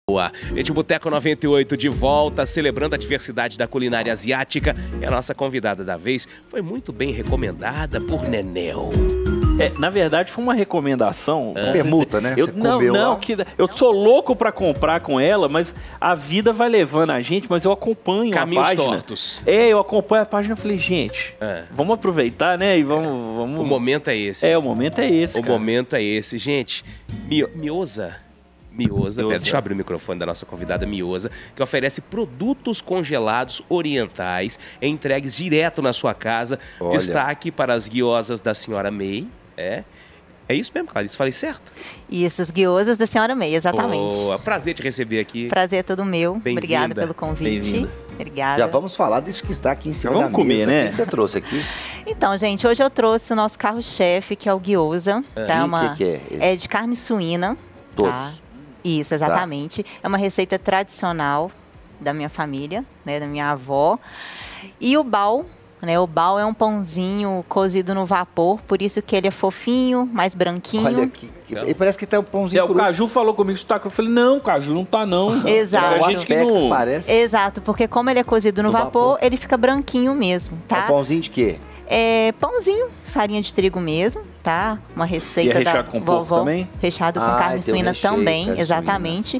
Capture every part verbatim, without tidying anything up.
Boa. Gente, o Boteco noventa e oito de volta, celebrando a diversidade da culinária asiática. E a nossa convidada da vez foi muito bem recomendada por Nenel. É, na verdade, foi uma recomendação. É. Permuta, né? Eu, Você não, comeu não, lá. que, eu sou louco pra comprar com ela, mas a vida vai levando a gente, mas eu acompanho Caminhos a página. tortos. É, eu acompanho a página e falei, gente, É. vamos aproveitar, né? E vamos, vamos... O momento é esse. É, o momento é esse, O cara. momento é esse. Gente, Mio- Mioza... Mioza, Mioza. deixa eu abrir o microfone da nossa convidada Mioza, que oferece produtos congelados orientais entregues direto na sua casa. Olha. Destaque para as guiosas da senhora May. É, é isso mesmo, Clarice? Falei certo? E essas guiosas da senhora May, exatamente. Boa. Prazer te receber aqui. Prazer é todo meu. Bem-vinda. Obrigada pelo convite. Bem-vinda. Obrigada. Já vamos falar disso que está aqui em cima Vamos da comer, mesa. né? O que você trouxe aqui? Então, gente, hoje eu trouxe o nosso carro-chefe, que é o gyoza. Tá? E Uma, que que é esse? é de carne suína. Todos. Tá? Isso, exatamente. É uma receita tradicional da minha família, né, da minha avó. E o bao, né? O bao é um pãozinho cozido no vapor, por isso que ele é fofinho, mais branquinho. Olha aqui. Ele parece que tem um É, pãozinho o cru. Caju falou comigo que tá, eu falei, não, Caju, não tá não. Exato. É, O a gente que aspecto não... parece. Exato, porque como ele é cozido no, No vapor, vapor. ele fica branquinho mesmo, É tá? um pãozinho de quê? É pãozinho, farinha de trigo mesmo, tá? Uma receita E é da recheado com porco vovó. também? Recheado com Ah, carne tem um suína recheio, também, carne exatamente.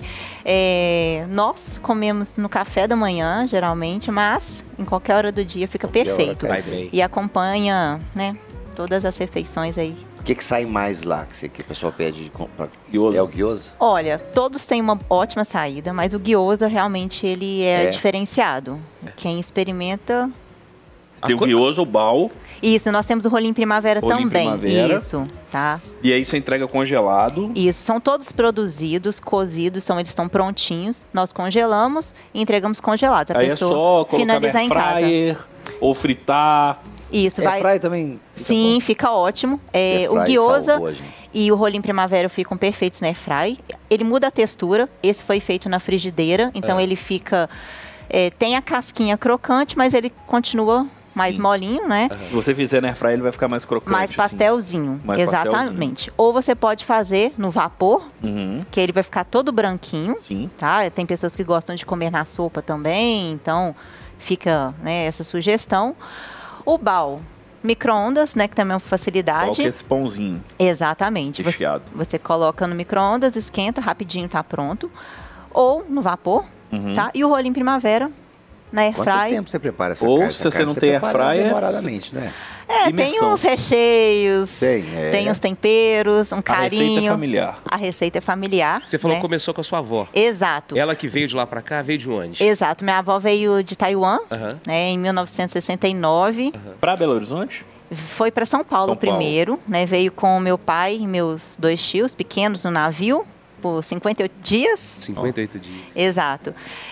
É, nós comemos no café da manhã, geralmente, mas em qualquer hora do dia fica Qualquer hora perfeito. cai Vai bem. E acompanha, né, todas as refeições aí. O que, que sai mais lá que, você, que o pessoal pede de comprar? Gyoza. É o gyoza? Olha, todos têm uma ótima saída, mas o gyoza realmente ele é, É. diferenciado. Quem experimenta... Tem o guioso, o bao, Isso, nós temos o rolinho primavera Rolinho também. primavera. Isso, tá? e aí você entrega congelado. Isso, são todos produzidos, cozidos, então eles estão prontinhos. Nós congelamos e entregamos congelados. A Aí é pessoa só colocar finalizar na em casa. fryer ou fritar. Isso, É vai. fry também? Fica Sim, bom? fica ótimo. É, Air o fry gyoza salvou a gente. e o rolinho primavera ficam perfeitos na air fry. Ele muda a textura. Esse foi feito na frigideira, então É. ele fica é, tem a casquinha crocante, mas ele continua mais Sim. molinho, né? Se você fizer na air fryer, ele vai ficar mais crocante. Mais assim. pastelzinho, Mais exatamente. Ou você pode fazer no vapor, Uhum, que ele vai ficar todo branquinho, sim. tá? Tem pessoas que gostam de comer na sopa também, então fica, né, essa sugestão. O bao, micro-ondas, né, que também é uma Qual facilidade. que é esse pãozinho Exatamente. Você, recheado? você coloca no micro-ondas, esquenta, rapidinho tá pronto. Ou no vapor, Uhum. tá? E o rolinho primavera na air Quanto fry. tempo você prepara essa Ou carne? se Essa você carne não tem air prepara fryer, demoradamente, né? É, tem Imersão. uns recheios, Tem, é. tem uns temperos, um A receita é carinho. familiar. A receita é familiar. Você falou né? que começou com a sua avó. Exato. Ela que veio de lá pra cá, veio de onde? Exato. Minha avó veio de Taiwan, Aham. né, em mil novecentos e sessenta e nove. Pra Belo Horizonte? Foi para São Paulo São Paulo. primeiro, né? Veio com meu pai e meus dois tios pequenos no navio por cinquenta e oito dias. cinquenta e oito dias. Exato.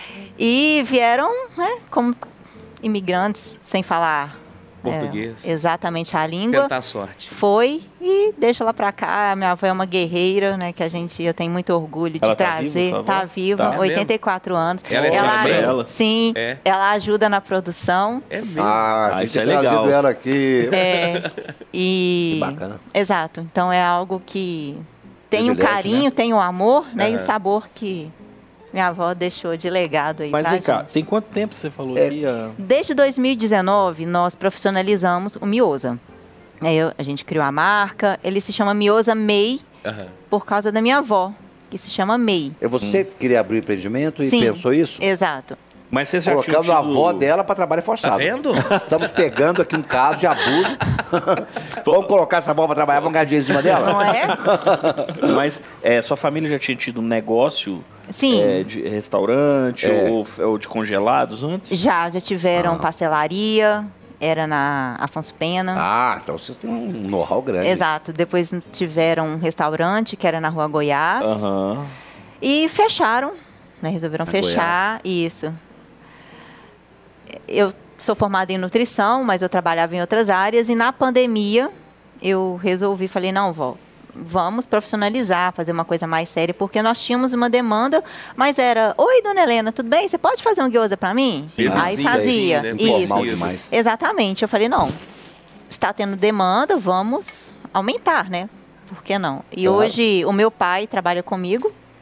E vieram, né, como imigrantes, sem falar é, Português. exatamente a língua. Tentar a sorte. Foi e deixa lá pra cá. Minha avó é uma guerreira, né? Que a gente, eu tenho muito orgulho de Ela tá trazer. viva, sua avó? Tá viva, Tá oitenta e quatro anos. Ela é Olha, sua mãe? ela. Sim, É. ela ajuda na produção. É mesmo. Ah, Ah, a gente isso é tem trazido legal. ela aqui. É, e Que bacana. exato. Então é algo que tem o Privilégio, carinho, né? tem o amor, né? E o Aham. sabor que minha avó deixou de legado aí Mas pra vem cá, gente. tem quanto tempo você falou É. aqui? ah? Desde dois mil e dezenove, nós profissionalizamos o Mioza. Aí eu- a gente criou a marca. Ele se chama Mioza May Aham. por causa da minha avó, que se chama May. É você que queria abrir o empreendimento e Sim. pensou isso? Exato. Mas você já tinha Colocando a tido... avó dela para trabalho forçado. Tá vendo? Estamos pegando aqui um caso de abuso. Vamos colocar essa avó para trabalhar, vamos ganhar dinheiro em cima dela? Não é? Mas é, sua família já tinha tido um negócio Sim. é, de restaurante É. ou, ou de congelados antes? Já, já tiveram Ah. pastelaria, era na Afonso Pena. Ah, então vocês têm um know-how grande. Exato. Depois tiveram um restaurante, que era na Rua Goiás. Aham. E fecharam, né? Resolveram Na fechar. Isso. Eu sou formada em nutrição, mas eu trabalhava em outras áreas. E na pandemia, eu resolvi, falei, não, vó, vamos profissionalizar, fazer uma coisa mais séria, porque nós tínhamos uma demanda, mas era, oi, dona Helena, tudo bem? Você pode fazer um gyoza para mim? Sim. Aí Sim, fazia, sim, né? isso. Informal demais. Exatamente. Eu falei, não, está tendo demanda, vamos aumentar, né? Por que não? E Claro. hoje o meu pai trabalha comigo,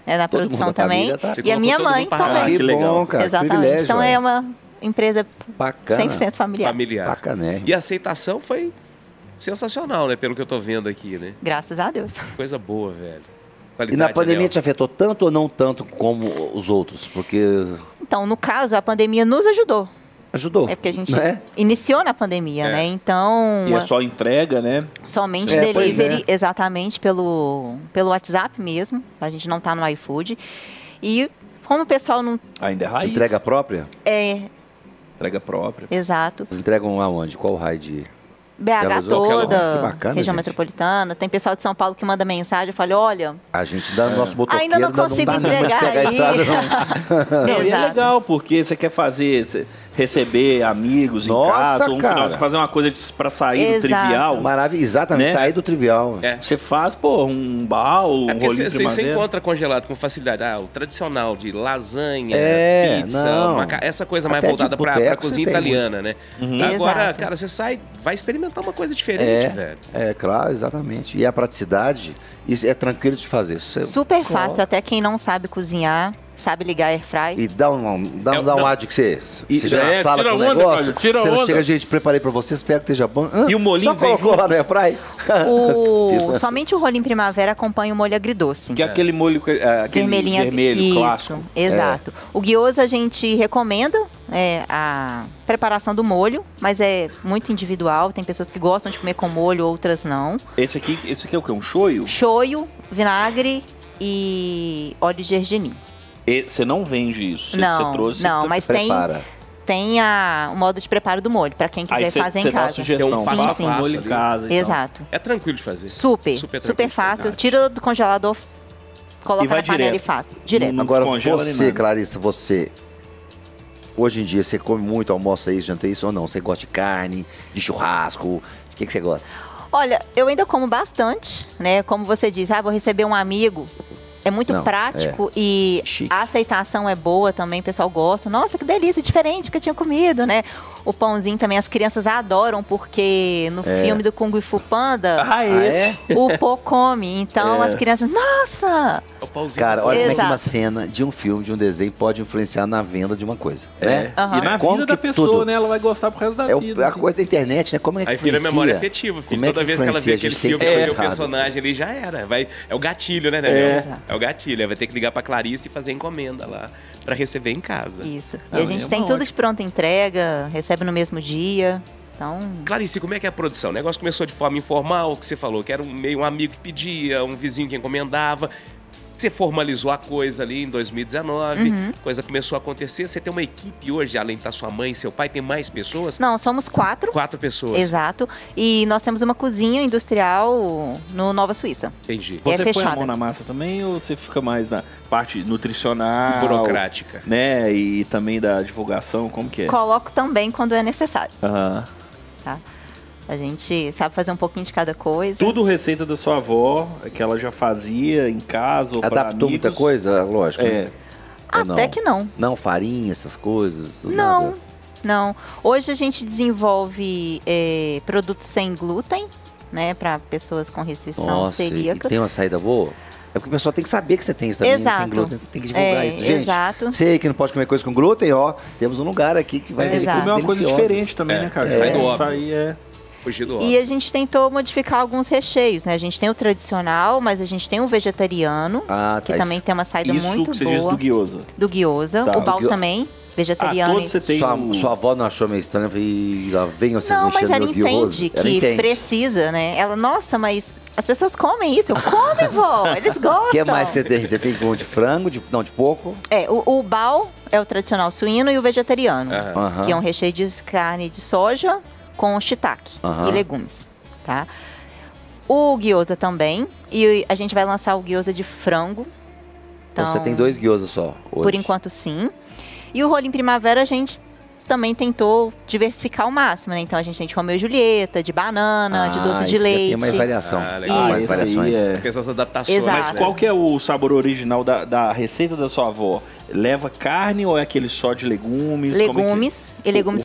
né, na Todo produção mundo da também. família tá- Você E a colocou minha todo mãe mundo pra também. ralar. Que que legal. bom, cara. Exatamente. Privilégio, Então velho. é uma empresa Bacana. cem por cento familiar. Familiar. Bacanérrimo. E a aceitação foi sensacional, né? Pelo que eu tô vendo aqui, né? Graças a Deus. Coisa boa, velho. E Qualidade, na pandemia Anel. te afetou tanto ou não tanto como os outros? Porque Então, no caso, a pandemia nos ajudou. ajudou. É porque a gente né? iniciou na pandemia, É. né? Então, E é só entrega, né? somente É, pois delivery, é. exatamente pelo, pelo WhatsApp mesmo. A gente não está no iFood. E como o pessoal não Ainda é raiz. Entrega própria? é Entrega própria. exato, Vocês entregam aonde? Qual raio de... B H Belo Horizonte, toda, Nossa, que bacana, região gente. metropolitana. Tem pessoal de São Paulo que manda mensagem. Eu falo, olha, A gente dá no nosso motoqueiro, ainda não consigo dá nem pra entregar pegar a aí. estrada, não. Não, e é Exato. legal, porque você quer fazer, você- receber amigos Nossa, em casa, ou um cara. final de fazer uma coisa de- pra sair do Exato. trivial. Maravilha, exatamente, Né? sair do trivial. É. Você faz, pô, um baú, um É porque rolinho de você primavera. encontra congelado com facilidade. Ah, o tradicional de lasanha, É, pizza, não. maca- essa coisa mais Até de voltada pra, boteco pra cozinha você tem italiana, né? Uhum. Agora, Exato. cara, você sai, vai experimentar uma coisa diferente, É, velho. é, claro, exatamente. E a praticidade, isso é tranquilo de fazer. Você super coloca fácil. Até quem não sabe cozinhar, sabe ligar airfry. E dá um, dá, É, dá um não. ar de que você, E- você já é, na sala tira com o onda, negócio, cara, tira você não onda. chega, gente, preparei pra você, espero que esteja bom. Hã? E o molinho Só vem colocou junto. lá no airfry? O, somente o rolinho primavera acompanha o molho agridoce. Que é aquele molho, é, aquele Vermelhinha, vermelho isso, clássico. exato. O gyoza a gente recomenda é, a preparação do molho, mas é muito individual. Tem pessoas que gostam de comer com molho, outras não. Esse aqui, esse aqui é o quê? Um shoyu? Shoyu, vinagre e óleo de gergelim. E você não vende isso. Você, Não, você trouxe. não, você- mas tem, Prepara. tem a, o modo de preparo do molho, para quem quiser Aí você, fazer você em dá uma casa. sugestão. Tem um Faça passo a um passo molho em ali. casa. então. Exato. É tranquilo de fazer. Super, Super super, tranquilo de fazer. fácil. Tira do congelador, coloca E vai na panela direto. e faz. Direto. Não Agora, descongela nem você, nada. Clarissa, você... Hoje em dia, você come muito, almoça isso, janta isso ou não? Você gosta de carne, de churrasco? O que, que você gosta? Olha, eu ainda como bastante, né? Como você diz, ah, vou receber um amigo. É muito Não, prático e Chique. a aceitação é boa também, o pessoal gosta. Nossa, que delícia, diferente do que eu tinha comido, né? O pãozinho também as crianças adoram, porque no É. filme do Kung Fu Panda, Ah, Ah, esse. é? o Po come. Então É. as crianças, nossa! É o pauzinho. Cara, olha como é que Exato. uma cena de um filme, de um desenho, pode influenciar na venda de uma coisa, É. né? Aham. E na Como vida da que pessoa, tudo- né? Ela vai gostar pro resto da É o- vida. a assim. coisa da internet, né? Como é que Aí vira influencia? memória afetiva, filho. Como é que Toda vez que ela vê influencia? A aquele gente tem filme que que ter vê o mercado. personagem, ele já era. Vai, é o gatilho, né, É. Daniel? É. o gatilho. Aí vai ter que ligar pra Clarice e fazer encomenda lá pra receber em casa. Isso. Ah, e a gente é tem uma tudo ótima. de pronta entrega, recebe no mesmo dia. Então, Clarice, como é que é a produção? O negócio começou de forma informal, que você falou, que era um, meio um amigo que pedia, um vizinho que encomendava. Você formalizou a coisa ali em dois mil e dezenove, Uhum. coisa começou a acontecer. Você tem uma equipe hoje, além da sua mãe e seu pai, tem mais pessoas? não, somos quatro. Quatro pessoas. Exato. E nós temos uma cozinha industrial no Nova Suíça. Entendi. É Você põe a fechada. mão na massa também ou você fica mais na parte nutricional? Burocrática. Né? E também da divulgação, como que é? Coloco também quando é necessário, Aham. tá? A gente sabe fazer um pouquinho de cada coisa. Tudo receita da sua avó, que ela já fazia em casa ou pra Adaptou muita amigos. coisa, lógico. É. né? Ou Até não? que não. Não, farinha, essas coisas? tudo Não, nada? não. Hoje a gente desenvolve é, produtos sem glúten, né? Para pessoas com restrição Nossa, e celíaca. tem uma saída boa? É porque o pessoal tem que saber que você tem isso também, Exato. sem glúten, tem que divulgar É, isso. Gente, exato. sei que não pode comer coisa com glúten, ó, temos um lugar aqui que vai É, ter Exato. comer uma coisa deliciosas. diferente também, É, né, cara? sai do Isso óbvio. aí é... Fugir do E óbvio. a gente tentou modificar alguns recheios, né? A gente tem o tradicional, mas a gente tem o vegetariano, Ah, que tá. também tem uma saída Isso muito que você boa. diz do gyoza. Do gyoza. Tá. O bal O gyo- também, Ah, vegetariano. todos você tem Sua, o... sua avó não achou meio estranho e lá vem vocês Não, mas mexendo ela no guioso? entende Ela que entende. precisa, né? Ela, nossa, mas as pessoas comem isso. Eu come, vó. Eles gostam. O que mais você tem? Você tem com de frango, de, não, de porco? É, o, o bal é o tradicional suíno e o vegetariano, Aham. Aham. que é um recheio de carne de soja com shiitake Aham. e legumes, tá? O gyoza também, e a gente vai lançar o gyoza de frango. Então, você tem dois guiosas só hoje. Por enquanto, sim. E o rolinho primavera a gente também tentou diversificar ao máximo, né? Então a gente tem de Romeu e Julieta, de banana, de Ah, doce de isso já leite. tem mais variação. Ah, legal. mais Isso. variações. Esse aí é- Fez as adaptações. Exato. Mas né? qual que é o sabor original da, da receita da sua avó? Leva carne ou é aquele só de legumes? Como é que- Legumes e legumes